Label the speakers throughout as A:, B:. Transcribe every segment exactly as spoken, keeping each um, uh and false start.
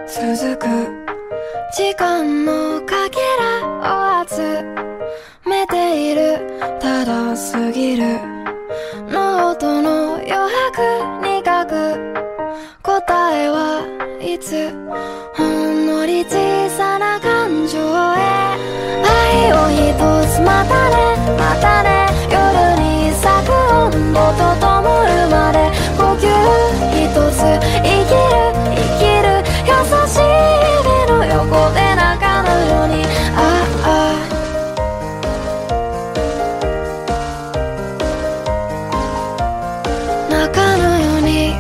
A: 続く時間のかけらを集めている。ただ過ぎるノートの余白に書く。答えはいつほんのり小さな感情へ。愛を一つまたねまたね。夜に咲く温度と灯るまで。呼吸一つ生きる生きる。優しい指の横で泣かぬように。ああ泣かぬように。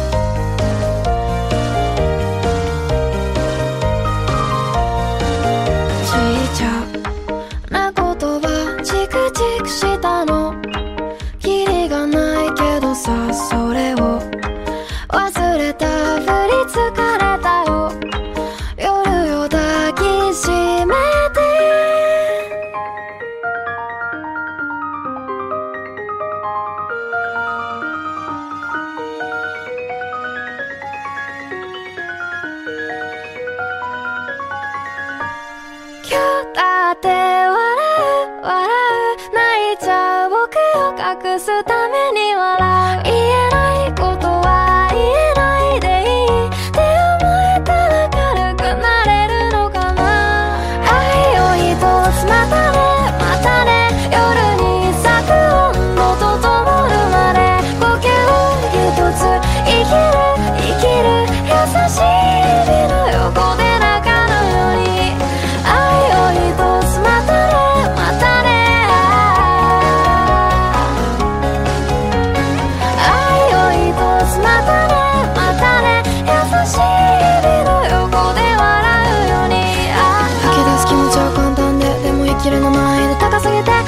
A: ちいちゃな言葉チクチクしたの。キリがないけどさ、それを忘れたふり疲れたよ。夜を抱きしめて今日だって笑う笑う。泣いちゃう僕を隠すために笑う。言えないことは言えないでいいって思えたら軽くなれるのかな。愛を一つまたねまたね。夜に咲く温度と灯るまで。呼吸一つ生きる生きる。優しい指の横で泣かぬように。愛を一つまたねまたね。愛を一つまたねまたね。優しい指の横で笑うように。吐き出す気持ちは簡単で、でも生きるの難易度高すぎて